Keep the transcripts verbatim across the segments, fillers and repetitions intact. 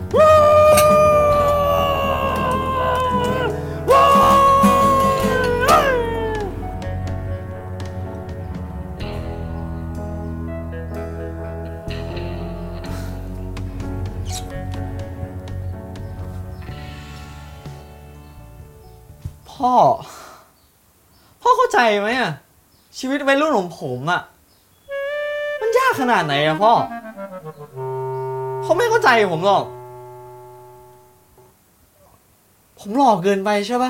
พ่อพ่อเข้าใจไหมอะชีวิตวัยรุ่นของผมอะมันยากขนาดไหนอะพ่อเขาไม่เข้าใจผมหรอกผมหล่อเกินไปใช่ปะ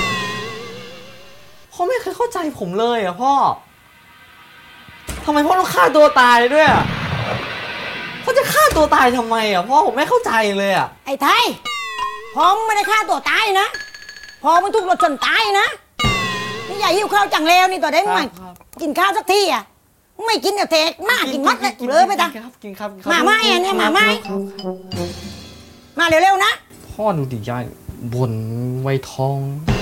เขาไม่เคยเข้าใจผมเลยอะพ่อทำไมพ่อต้องฆ่าตัวตายด้วยอะเขาจะฆ่าตัวตายทำไมอะพ่อผมไม่เข้าใจเลยอะไอ้ไทยพอมไม่ได้ฆ่าตัวตายนะพอมันถูกรถชนตายนะนี่ใหญ่หิวข้าวจังเลวนี่ต่อได้มึงมากินข้าวสักทีอ่ะไม่กินกับเทกมากินมัดเลยเลยไปตังกินครับมาไม่อ่ะเนี่ยมาไม่มาเร็วๆนะพ่อดูดิยายบ่นไวทอง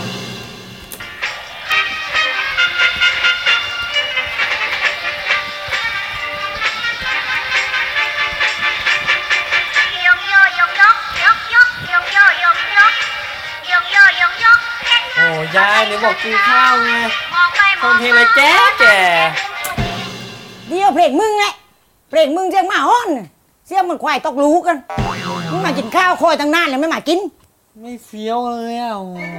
โอ้ยายเดี๋ยวบอกกินข้าวไงฟังเพลงอะไรแก่แก่เดี๋ยวเพลงมึงไงเพลงมึงเสียงหมาฮ้อนเสียงมันควายตกลูกกันมึงมากินข้าวคอยตั้งนานเลยไม่มากินไม่เฟี้ยวเลยอ่ะ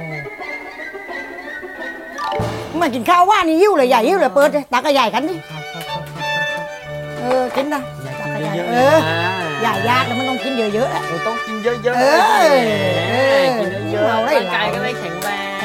มึงมากินข้าวว่านี่ยิ้วเลยใหญ่ยิ้วเลยเปิดตากระใหญ่กันดิเออกินนะเออใหญ่ยากแล้วมันต้องกินเยอะๆเราต้องกินเยอะๆเออกินเยอะๆร่างกายก็ได้แข็งแรง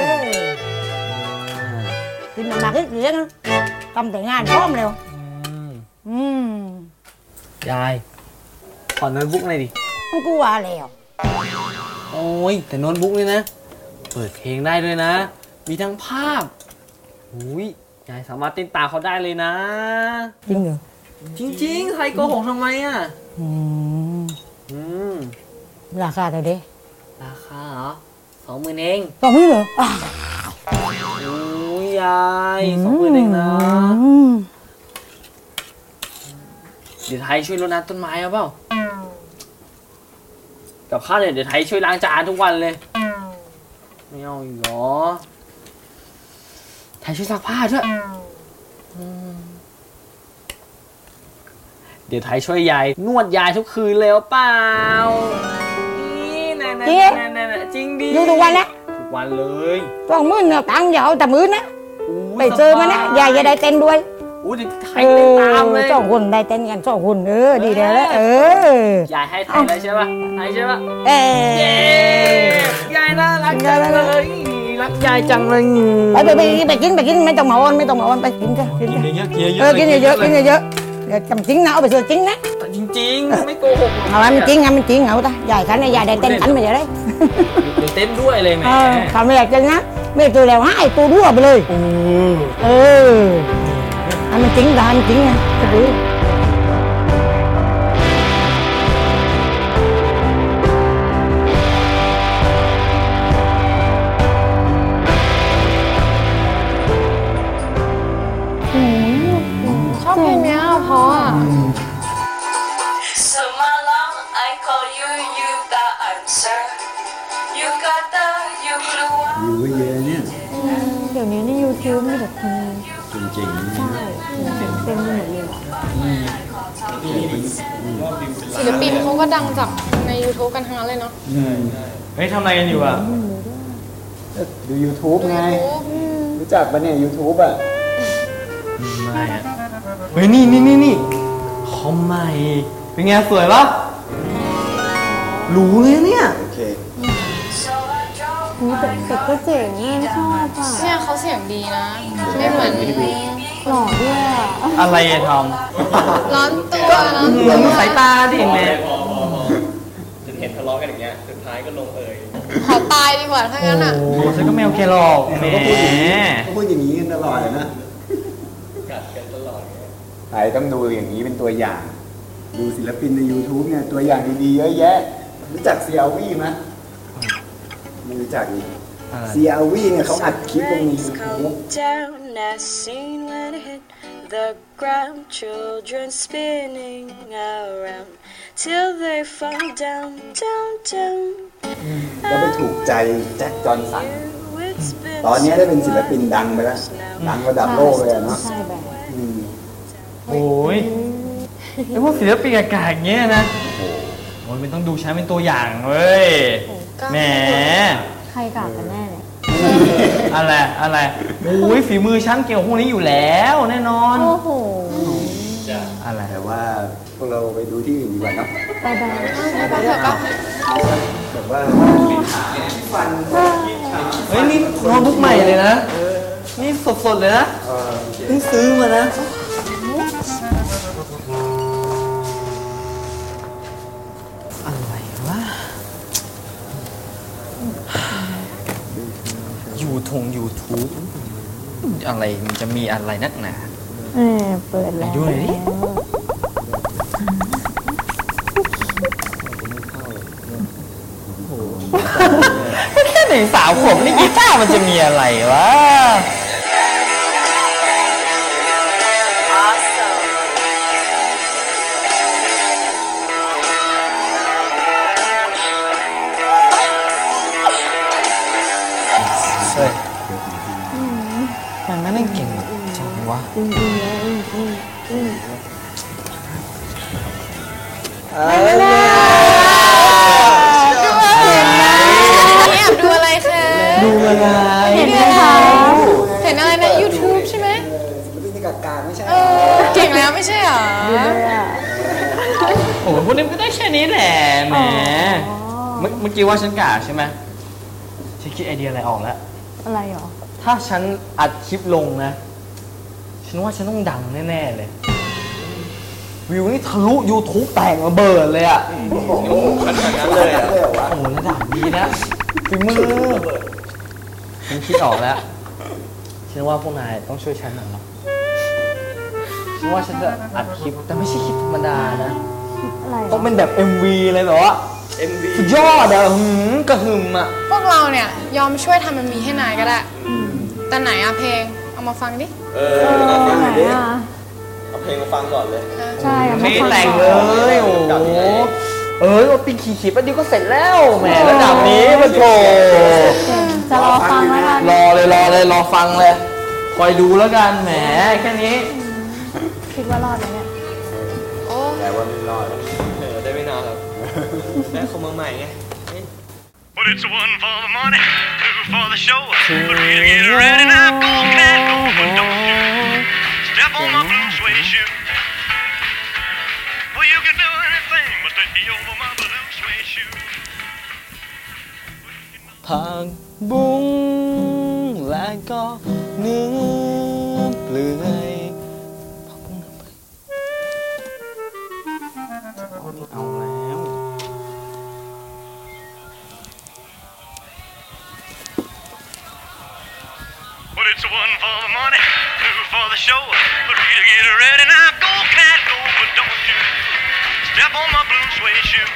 กินหนักๆเยอะๆนะทำแต่งานพร้อมเร็วอืมยายขอโน้ตบุ๊กหน่อยดิมันกูว่าแล้วโอ้ยแต่โน้ตบุ๊กนี่นะเปิดเพลงได้ด้วยนะมีทั้งภาพอุ้ยยายสามารถเต้นตามเขาได้เลยนะจริงเหรอจริงๆใครโกหกทำไมอ่ะอืมอืมราคาเท่าไหร่ราคาเหรอสองหมื่นเองสองหมื่นเหรอโอ้ยยายสองหมื่นเองนะเดี๋ยวไทยช่วยรดน้ำต้นไม้เอาเปล่ากับข้าวเนี่ยเดี๋ยวไทยช่วยล้างจานทุกวันเลยไม่เอาอีกเหรอไทยช่วยซักผ้าด้วยเดี๋ยวไทยช่วยยายนวดยายทุกคืนเลยเปล่านี่นั่นๆๆจริงดิดูทุกวันแล้วทุกวันเลยสองหมื่นเนี่ยตังค์อย่าเอาแต่มื้อนะไปเจอมานะยายจะได้เต้นด้วยอู้ดิไทยเต้นตามเลยสองคนได้เต้นกันสองคนเออดีแล้วเออยายให้ไทยเลยใช่ป่ะไทยใช่ป่ะเอ๊ยายน่ารักจังเลยรักยายจังเลยไปไปไปไปกินไปกินไม่ต้องมาอ้อนไม่ต้องมาอ้อนไปกินกันกินกันเยอะๆเออกินเยอะๆกินเยอะๆเดี๋ยวจำจริงนะเอาไปซื้อจริงนะจริงๆไม่โกหกเอามันจริงไงมันจริงเอาตาใหญ่ขันใหญ่ได้เต้นขันไปเลยได้เต้นด้วยเลยแม่ขันไม่อยากจะนะไม่ตัวแล้วให้ตัวรั่วไปเลยเอออันมันจริงแต่อันจริงไงจะดูชอบเพลงนี้เพราะอ่ะอยู่ก็เยอะเนี่ยเดี๋ยวนี้ใน ยูทูบ มีแต่คนจริงๆใช่เต็มไปหมดเลยศิลปินเขาก็ดังจากใน ยูทูบ กันทั้งนั้นเลยเนาะเฮ้ยทำอะไรกันอยู่อ่ะดู ยูทูบ ไงรู้จักปะเนี่ย ยูทูบ อ่ะไม่อ่ะเฮ้ยนี่นี่นี่นี่คอมใหม่เป็นไงสวยปะรู้เลยเนี่ยโอเคแต่แต่ก็เจ๋งเนี่ยชอบอ่ะเนี่ยเขาเสียงดีนะไม่เหมือนหล่อด้วยอะไรอะทอมร้อนตัวนะเหมือนสายตาดิแม่จะเห็นทะเลาะกันอย่างเงี้ยสุดท้ายก็ลงเอยขอตายดีกว่าถ้างั้นอ่ะโอ้ฉันก็ไม่โอเคหรอกแหมก็พูดอย่างนี้กันตลอดนะกัดกันตลอดไทยต้องดูอย่างนี้เป็นตัวอย่างดูศิลปินใน ยูทูบ เนี่ยตัวอย่างดีๆเยอะแยะรู้จักเซียวี่ไหมไม่รู้จักนี่เซียวี่เนี่ยเขาอัดคลิปลงใน ยูทูบ the grandchildren spinning around till they fall down, down, down. แล้วไปถูกใจแจ็คจอห์นสันตอนนี้ได้เป็นศิลปินดังไปแล้วดังระดับโลกเลยอะเนาะใช่แบบอืมโอ้ยไอ้พวกศิลปินอากาศอย่างเงี้ยนะโอ้ยมันต้องดูฉันเป็นตัวอย่างเว้ยแหมใครกล่าวกันแน่เนี่ยอะไรอะไรโอ้ยฝีมือฉันเกี่ยวกับพวกนี้อยู่แล้วแน่นอนโอ้โหอะไรแต่ว่าพวกเราไปดูที่อื่นดีกว่าเนาะไปไปแบบว่าฟันเฮ้ยนี่โน้ตบุ๊กใหม่เลยนะนี่สดๆเลยนะเออเพิ่งซื้อมานะอะไรวะยูทงยูทูบอะไรมันจะมีอะไรนักหนาเออเปิดแล้วไปดูหน่อยดิ แค่หนึ่งสาวขวบนี่กีตาร์มันจะมีอะไรวะเฮ้ยมันไม่เล่นเก่งจังวะนี่แอบดูอะไรคะดูอะไรเห็นไหมคะเห็นอะไรใน YouTube ใช่ไหมศิลปินกากาไม่ใช่เออเก่งแล้วไม่ใช่เหรอโอ้โหพวกนี้มันก็ได้แค่นี้แหละแหมเมื่อเมื่อกี้ว่าฉันกากใช่ไหมฉันคิดไอเดียอะไรออกแล้วอะไรหรอถ้าฉันอัดคลิปลงนะ ฉันว่าฉันต้องดังแน่ๆเลย วิวนี่ทะลุ YouTube แตกระเบิดเลยอ่ะขนาดนั้นเลยอ่ะโอ้โหระดับนี้นะฝีมือฉันคิดออกแล้ว ฉันว่าพวกนายต้องช่วยฉันหน่อยเนาะฉันว่าฉันจะอัดคลิปแต่ไม่ใช่คลิปธรรมดานะอะไรหรต้อองเป็นแบบ เอ็ม วี เลยแบบว่าเอ็ม วีสุดยอดอะหืมกระหึ่มอะพวกเราเนี่ยยอมช่วยทำมันมีให้นายก็ได้แต่ไหนอะเพลงเอามาฟังดิเออเอาฟังหน่อยดิเอาเพลงมาฟังก่อนเลยใช่ไม่แต่งเลย โอ้โหเออเอาปีขี่ขี่แป๊บเดียวก็เสร็จแล้วแหมระดับนี้มันโถจะรอฟังแล้วกันรอเลยรอเลยรอฟังเลยคอยดูแล้วกันแหมแค่นี้คิดว่ารอดไหมเนี่ยโอ้แต่ว่าไม่รอดเออได้ไม่นานหรอกได้เขามาใหม่ไง Well, it's one for the money, two for the show. Three to get ready now, go cat, go, but don't you step on my blue suede shoe. Well, you can do anything but take me over my blue suede shoe. ผักบุ้งและก็เนื้อเปลือยผักบุ้งเนื้อเปลือยเอาแล้ว Well, it's one for the money, two for the show. Three to get ready now, go cat, go, but don't you step on my blue suede shoe.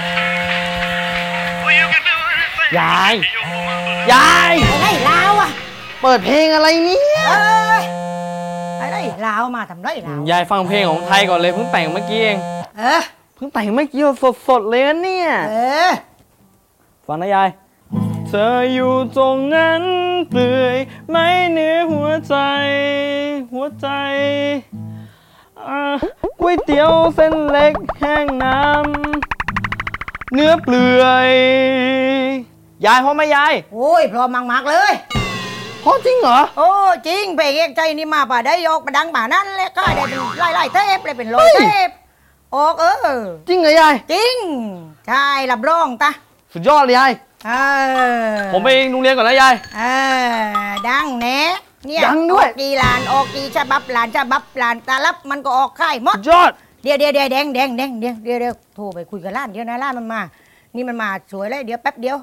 Well, you can do anything. ยาย but take me over my blue ยายไอ้ไรลาวอ่ะเปิดเพลงอะไรเนี่ยเอ้ยไอ้ไรลาวมาทำไรลาวยายฟังเพลงของไทยก่อนเลยเพิ่งแต่งเมื่อกี้เองเออเพิ่งแต่งเมื่อกี้สดๆเลยนะเนี่ยเออฟังนะยาย เธออยู่ตรงนั้นเปลือยไม่เหนือหัวใจหัวใจอ่าก๋วยเตี๋ยวเส้นเล็กแห้งน้ำเนื้อเปลือยยายพอไหมยายโอ้ยพร้อมมากๆเลยพอจริงเหรอโอ้จริงเพลงเอกใจนี่มาป่าได้ยกมาดังป่านั้นแล้วก็ได้เป็นไล่ไล่เทปเลยเป็นโลเทปออกเออจริงเหรอยายจริงใช่รับรองตาสุดยอดเลยยายเออผมไปโรงเรียนก่อนนะยายเออดังแน่เนี่ยดังด้วยออกกี่ลานออกกี่ฉบับลานฉบับลานตาลับมันก็ออกค่ายหมดสุดยอดเดี๋ยวเดี๋ยวเดี๋ยวแดงแดงแดงเดี๋ยวเดี๋ยวเดี๋ยวโทรไปคุยกับร้านเดี๋ยวนะร้านมันมา นี่มันมาสวยเลยเดี๋ยวแป๊บเดียว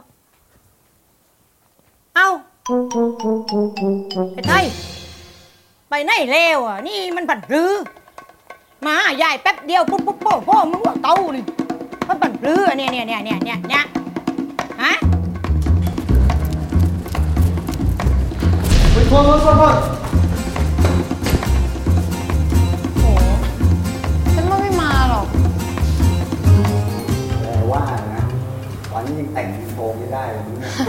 เอ้าไอ้ไทยไปไหนเร็วอ่ะนี่มันผัดรื้อมาใหญ่แป๊บเดียวปุ๊บปุ๊บโป้โป้มึงว่าเต้านี่มันผัดรื้อเนี่ยเนี่ยเนี่ยเนี่ยเนี่ยเนี่ยฮะไปโทษโทษโทษอนนี้ยังแต่งเพลงโฟมไม่ได้เลยมึงเนี่ย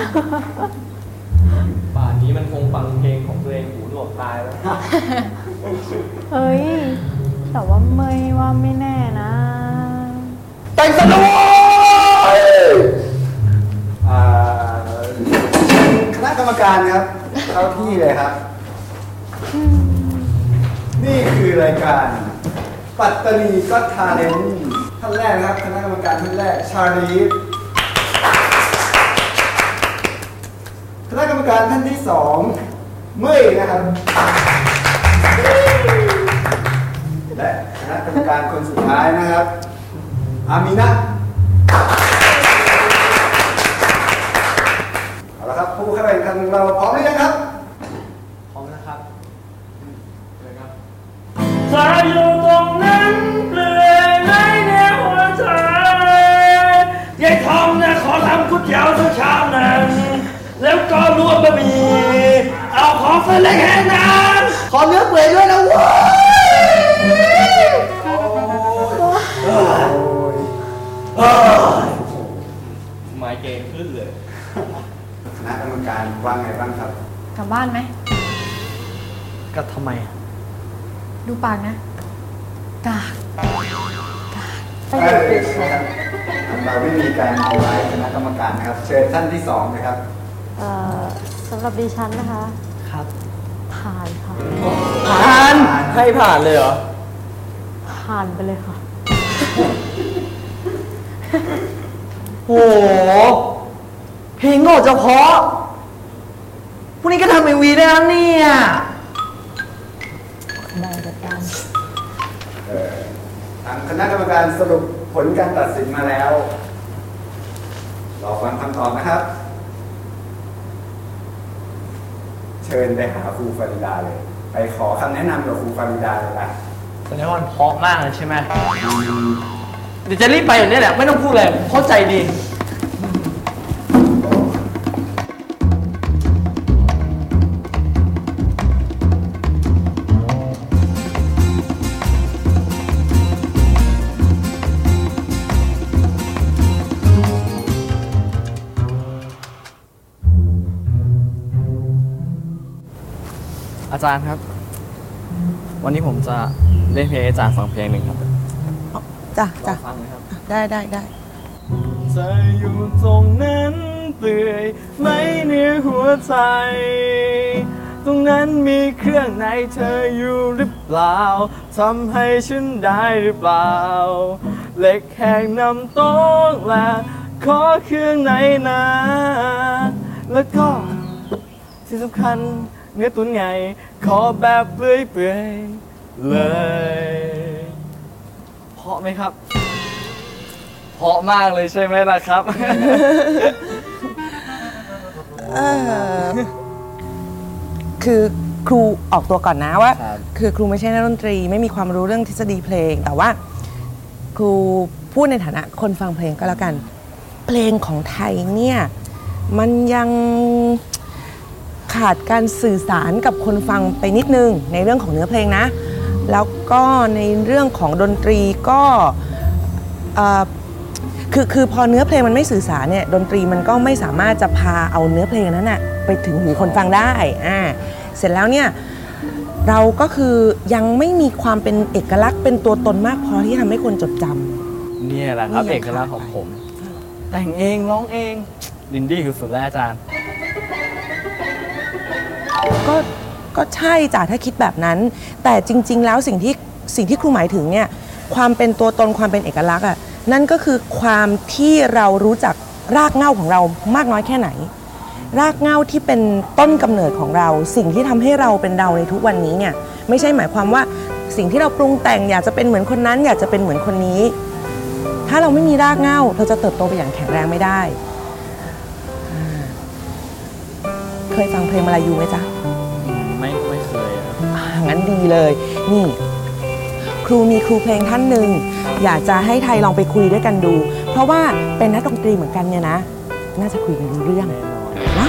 ป่านนี้มันคงฟังเพลงของตัวเองหูหนวกตายแล้วเฮ้ย แต่ว่าเมยว่าไม่แน่นะแต่งสนุกอ่าคณะกรรมการครับเข้าที่เลยครับ นี่คือรายการปัตตานีก็ทาเลนต์ท่านแรกนะครับคณะกรรมการท่านแรกชาลีฟคณะกรรมการท่านที่สองเมื่อยนะครับและคณะกรรมการคนสุดท้ายนะครับอามีนะเอาละครับผู้เข้าแข่งขันของเราพร้อมหรือยังครับพร้อมนะครับเลยครับเธออยู่ตรงนั้นเปลือยในในหัวใจยายทองนะขอทำก๋วยเตี๋ยวสักชามหนึ่งแล้วก็รวมบะหมี่เอาของเส้นเล็กแห้งน้ำขอเนื้อเปื่อยด้วยนะเว้ยไมเกรนขึ้นเลยคณะกรรมการว่าไงบ้างครับกลับบ้านไหมก็ทำไมดูปากนะ กากเอ้ยนะครับเราไม่มีการทำร้ายคณะกรรมการนะครับ เชิญท่านที่สองนะครับเอ่อสำหรับดิฉันนะคะครับผ่านค่ะผ่านให้ผ่านเลยเหรอผ่านไปเลยค่ะโอ้โหเพลงโง่จะเพราะพวกนี้ก็ทำเอ็มวีได้แล้วเนี่ยได้จัดการเอ่อทางคณะกรรมการสรุปผลการตัดสินมาแล้ว รอฟังคำตอบนะครับ เชิญไปหาครูฟาริดาเลย ไปขอคำแนะนำกับครูฟาริดาเลยนะแสดงว่ามันเพราะมากเลยใช่ไหมเดี๋ยวจะรีบไปอย่างนี้แหละไม่ต้องพูดเลยเข้าใจดี อาจารย์ครับ วันนี้ผมจะเล่นเพลงให้อาจารย์ฟังเพลงหนึ่งครับจ้ะลอจ้ะงฟังไหมครับได้ได้ได้เธออยู่ตรงนั้นเปลื่อยไม่เหนือหัวใจ ตรงนั้นมีเครื่องในเธออยู่หรือเปล่าทำให้ฉันได้หรือเปล่าเหล็กแห้งนำโต๊ะและขอเครื่องในนะแล้วก็ที่สำคัญเนื้อตุ๋นไงขอแบบเปื่อยๆเลยเพราะไหมครับ เพราะมากเลยใช่ไหมล่ะครับเออคือครูออกตัวก่อนนะว่าครับคือครูไม่ใช่นักดนตรีไม่มีความรู้เรื่องทฤษฎีเพลง แต่ว่าครูพูดในฐานะคนฟังเพลงก็แล้วกัน เพลงของไทยเนี่ยมันยังขาดการสื่อสารกับคนฟังไปนิดนึงในเรื่องของเนื้อเพลงนะ แล้วก็ในเรื่องของดนตรีก็เอ่อคือคือพอเนื้อเพลงมันไม่สื่อสารเนี่ยดนตรีมันก็ไม่สามารถจะพาเอาเนื้อเพลงนั้นน่ะไปถึงหูคนฟังได้อ่าเสร็จแล้วเนี่ยเราก็คือยังไม่มีความเป็นเอกลักษณ์เป็นตัวตนมากพอที่ทำให้คนจดจำเนี่ยแหละครับนี่เอยังกลักษณ์ของผม แต่งเองร้องเองดินดี้คือสุดแล้วอาจารย์ก็ก็ใช่จ้ะถ้าคิดแบบนั้น แต่จริง ๆ แล้วสิ่งที่สิ่งที่ครูหมายถึงเนี่ยความเป็นตัวตนความเป็นเอกลักษณ์อ่ะนั่นก็คือความที่เรารู้จักรากเหง้าของเรามากน้อยแค่ไหน รากเหง้าที่เป็นต้นกำเนิดของเรา สิ่งที่ทำให้เราเป็นเราในทุกวันนี้เนี่ยไม่ใช่หมายความว่าสิ่งที่เราปรุงแต่งอยากจะเป็นเหมือนคนนั้น อยากจะเป็นเหมือนคนนี้ ถ้าเราไม่มีรากเหง้าเราจะเติบโตไปอย่างแข็งแรงไม่ได้อ่าเคยฟังเพลงมาลายูไหมจ๊ะไม่ไม่เคยครับอ่างั้นดีเลย นี่ ครูมีครูเพลงท่านหนึ่งอยากจะให้ไทยลองไปคุยด้วยกันดู เพราะว่าเป็นนักดนตรีเหมือนกันเนี่ยนะ น่าจะคุยกันรู้เรื่องนะ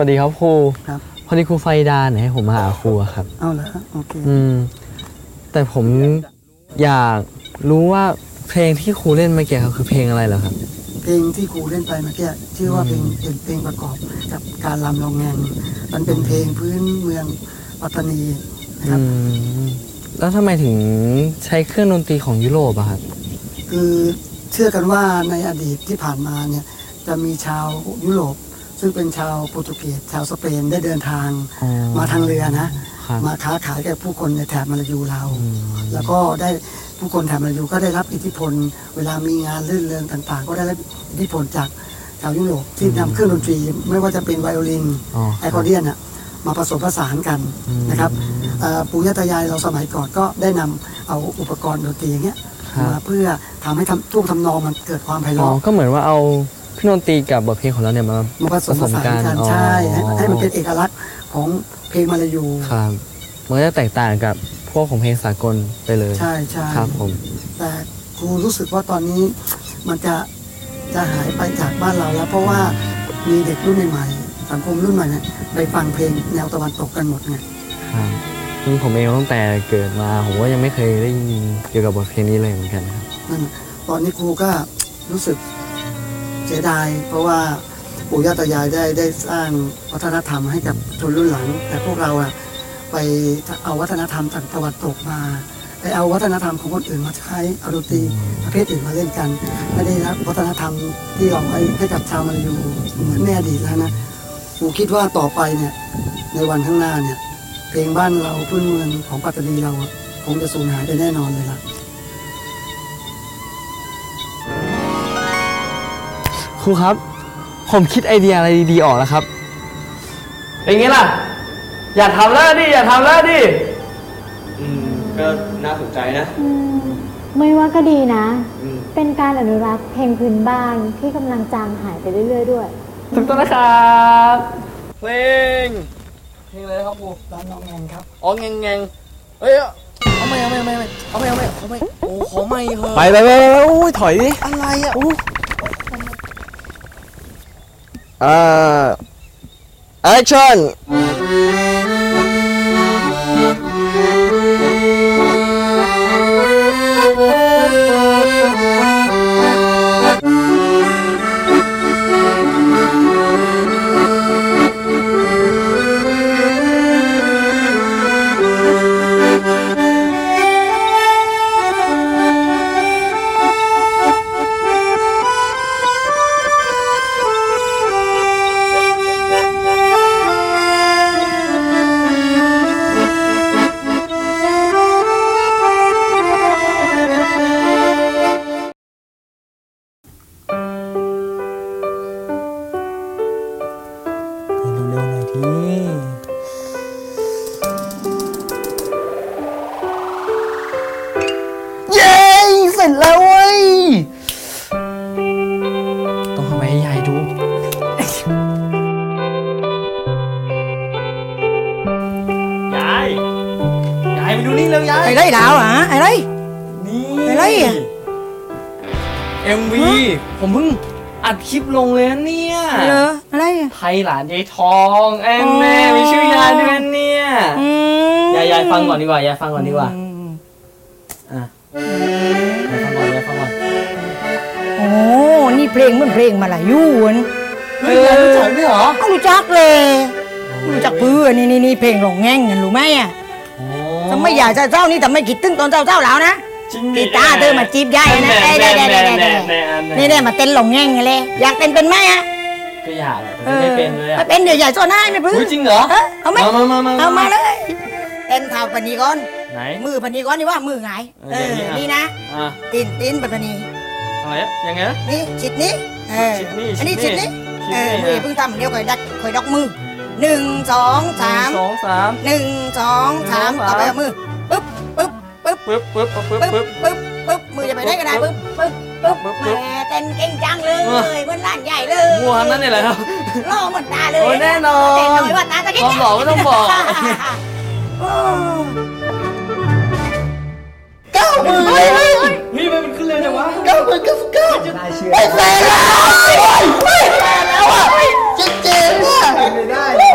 ดีครับครูครับพอดีครูไฟดาเนี่ยให้ผมมาหาครูอะครับเอาเหรอโอเคอืมแต่ผมอยากรู้ว่าเพลงที่ครูเล่นเมื่อกี้ครับคือเพลงอะไรเหรอครับเพลงที่ครูเล่นไปเมื่อกี้ชื่อว่าเพลงเป็นเพลงประกอบกับการรำลองแงงมันเป็นเพลงพื้นเมืองปัตตานีนะครับอืมแล้วทำไมถึงใช้เครื่องดนตรีของยุโรปอะครับคือเชื่อกันว่าในอดีตที่ผ่านมาเนี่ยจะมีชาวยุโรปซึ่งเป็นชาวโปรตุเกสชาวสเปนได้เดินทางอ๋อมาทางเรือนะครับมาค้าขายกับผู้คนในแถบมาลายูเรา แล้วก็ได้ผู้คนแถบมาลายูก็ได้รับอิทธิพล เวลามีงานรื่นเริงต่างๆ ก็ได้รับอิทธิพลจากชาวยุโรปที่นำเครื่องดนตรี ไม่ว่าจะเป็นไวโอลินอ๋อไอคอร์เดียนอะมาผสมผสานกันนะครับเอ่อปู่ย่าตายายเราสมัยก่อนก็ได้นำเอาอุปกรณ์ดนตรีอย่างเงี้ยครับมาเพื่อทำให้ทำท่วงทำนองมันเกิดความไพอ๋อเราะก็เหมือนว่าเอาเครื่องดนตรีกับบทเพลงของเราเนี่ยมามาผสมผสานกันอ๋อใช่ให้ให้มันเป็นเอกลักษณ์ของเพลงมาลายูครับมันก็จะแตกต่างกับพวกของเพลงสากลไปเลยใช่ใช่ครับผมแต่ครูรู้สึกว่าตอนนี้มันจะจะหายไปจากบ้านเราแล้ว เพราะว่ามีเด็กรุ่นใหม่ๆสังคมรุ่นใหม่เนี่ยไปฟังเพลงแนวตะวันตกกันหมดไงครับซึ่งผมเองตั้งแต่เกิดมาผมก็ยังไม่เคยได้ยินเกี่ยวกับบทเพลงนี้เลยเหมือนกันครับนั่นน่ะตอนนี้ครูก็รู้สึกเสียดายเพราะว่าปู่ย่าตายายได้ได้สร้างวัฒนธรรมให้กับชนรุ่นหลัง แต่พวกเราอะไปเอาวัฒนธรรมจากตะวันตกมาไปเอาวัฒนธรรมของคนอื่นมาใช้เอาดนตรีประเภทอื่นมาเล่นกันไม่ได้รับวัฒนธรรมที่เราให้ให้กับชาวมาลายูเหมือนในอดีตแล้วนะครูคิดว่าต่อไปเนี่ยในวันข้างหน้าเนี่ยเพลงบ้านเราพื้นเมืองของปัตตานีเราอะคงจะสูญหายไปแน่นอนเลยล่ะครูครับ ผมคิดไอเดียอะไรดีๆออกแล้วครับ เป็นไงล่ะ อย่าทำแล้วดิ อย่าทำแล้วดิอืม ก็น่าสนใจนะอืมไม่ว่าก็ดีนะอืมเป็นการอนุรักษ์เพลงพื้นบ้านที่กำลังจางหายไปเรื่อยๆด้วยถูกต้องนะครับเพลงเพลงอะไรครับครูร้านน้องแอนครับอ๋อแงงแงงเอ้ยเอาไม่เอาไม่เอาไม่เอาไม่เอาไม่เอาไม่โอ้ขอไม่เหอะไปไปไปโอ้ยถอยดิอะไรอ่ะอ่า action เร็วๆหน่อยทีเย้เสร็จแล้วเว้ย ต้องทำให้ยายดู ยาย ยายไปดูนี่เร็วยายไอ้ไรดาวอ่ะไอ้ไรนี่ไอ้ไรอ่ะเอ็มวี ผมเพิ่งอัดคลิปลงเลยนะเนี่ยเหรออะไรอ่ะไทยหลานยายทองแอนแม่มีชื่อยายด้วยเนี่ยอืมยายยายฟังก่อนดีกว่ายายฟังก่อนดีกว่าอืมอ่ะยายฟังก่อนยายฟังก่อนโอ้นี่เพลงเหมือนเพลงมาลายูนเฮ้ยยายรู้จักด้วยเหรอก็รู้จักเลยรู้จักเพื่อนนี่นี่นี่เพลงหลงแง่งกันรู้ไหมอ่ะทำไมอยากจะเจ้านี่แต่ไม่คิดตึ้งตอนเจ้าเจ้าแล้วนะจริงกีตาร์เธอมาจีบยายนะได้ได้ได้ได้ได้นี่เนี่ยมาเต้นหลงแง่งเลยอยากเต้นเป็นไหมอ่ะก็อยากแต่ไม่เป็นเลยไม่อ่ะเป็นเดี๋ยวใหญ่โซน่าไม่พื้นจริงเหรอเอาไหมมามามาเอามาเลยเต้นเท้าปนีก่อนไหนมือปนีก่อนนี่ว่ามือไงเออนี่นะอ่ะตีนตีนปนีอะไรอ่ะยังไงนี่ชิดนี้เออชิดนี่อันนี้ชิชิดดนี่นี้ชิดนี่เออมืออ่ะเพิ่งทำเดี๋ยวคอยดักคอยดอกมือหนึ่งสองสามสองสามหนึ่งสองสามต่อไปเอามือปึ๊บปึ๊บปึ๊บปึ๊บปึ๊บปึ๊บปึ๊บปึ๊ปึ๊บบ ปึ๊บปึ๊บมือจะไปได้ก็ได้ปึ๊บปึ๊บปึ๊บปึ๊บแหมเต้นเก่งจังเลยเหมือนล้านใหญ่เลยมัวนั่นนี่แหละครับล่อเหมือนตาเลยโอ้ยแน่นอนเต้นหน่อยว่าตาจะความหล่อไม่ต้องบอกโอ้เก้าหมื่นเฮ้ยเฮ้ยเฮ้ยนี่มันขึ้นเลยจังวะเก้าหมื่นเก้าสิบเก้าจะได้เชื่อไปแฟนแล้วไปแฟนแล้วอ่ะจริงๆอ่ะไม่ได้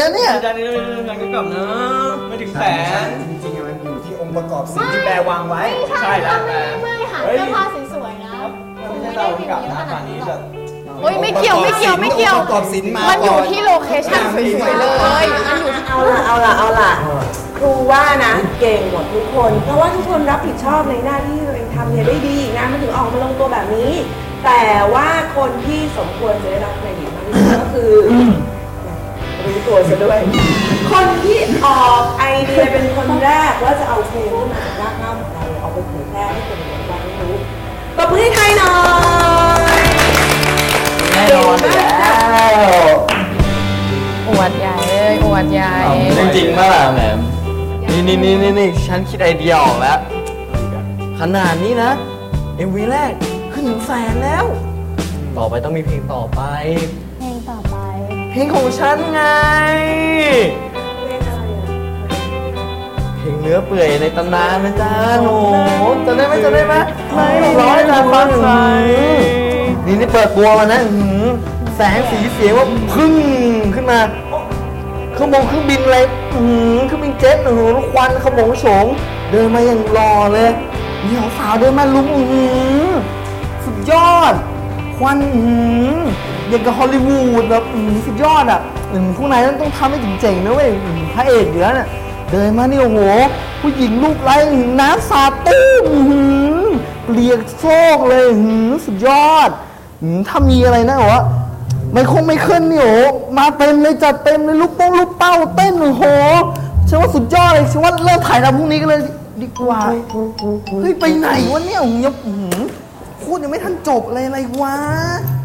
แล้วเนี่ยอาจารย์นี่เราเป็นงานกำกับนะไม่ถึงแสนจริงๆอะมันอยู่ที่องค์ประกอบสิ่งที่แปลวางไว้ใช่แล้วแม่ไม่ค่ะเสื้อผ้าสวยๆนะไม่ใช่เรากำกับนะป่านนี้แบบโอ้ยไม่เกี่ยวไม่เกี่ยวไม่เกี่ยวองค์ประกอบศิลป์มามันอยู่ก่ที่โลเคชั่นสวยๆเลยมันอยู่ที่เอาล่ะเอาล่ะเอาล่ะครูว่านะเก่งหมดทุกคน เพราะว่าทุกคนรับผิดชอบในหน้าที่ที่ตัวเองทำเนี่ยได้ดีงานมันถึงออกมาลงตัวแบบนี้ แต่ว่าคนที่สมควรจะได้รับเครดิตมากที่สุดก็คือรู้ตัวซะด้วย คนที่ออกไอเดียเป็นคนแรกว่าจะเอาเพลงขึ้นมาจากรากเหง้าของเราเอาไปเผยแพร่ให้คนอื่นฟังรู้ตบมือให้ใครหน่อยแน่นอนอยู่แล้วอวดใหญ่เลยอวดใหญ่จริงๆมากแหมนี่นี่นี่นี่นี่ฉันคิดไอเดียออกแล้ว ขนาดนี้นะ เอ็มวีแรกขึ้นถึงแสนแล้ว ต่อไปต้องมีเพลงต่อไปเพลงต่อไปเพลงของฉันไง เพลงเนื้อเปื่อยในตำนานนะจ๊ะโอ้โหจำได้ไหมจำได้ไหมไม่ร้อยจานฟังใส่นี่นี่เปิดตัวมานะอื้อหือแสงสีเสียงว่าพึ่งขึ้นมาเครื่องบงเครื่องบินอะไรอื้อหือเครื่องบินเจ็ตโอ้โหควันขโมงโฉงเดินมาอย่างหล่อเลยมีสาวๆเดินมาลุมอื้อหือสุดยอดควันอื้อหืออย่างกับฮอลลีวูดแบบอื้อหือสุดยอดอ่ะอื้อหือพวกนายต้องต้องทำให้เจ๋งๆนะเว้ยอื้อหือพระเอกอยู่แล้วน่ะเดินมานี่โอ้โหผู้หญิงรูปไร้น้ำสาดตื้มอื้อหือเรียกโชคเลยอื้อหือสุดยอดอื้อหือถ้ามีอะไรนะวะไม่คงไม่ขึ้นนี่โอ้มาเต็มเลยจัดเต็มเลยลูกโป่งลูกเป้าเต้นโอ้โหฉันว่าสุดยอดเลยฉันว่าเริ่มถ่ายทำพรุ่งนี้กันเลยดีกว่าเฮ้ยไปไหนวะเนี่ยโอ้โหยังอื้อหือพูดยังไม่ทันจบเลยอะไรวะ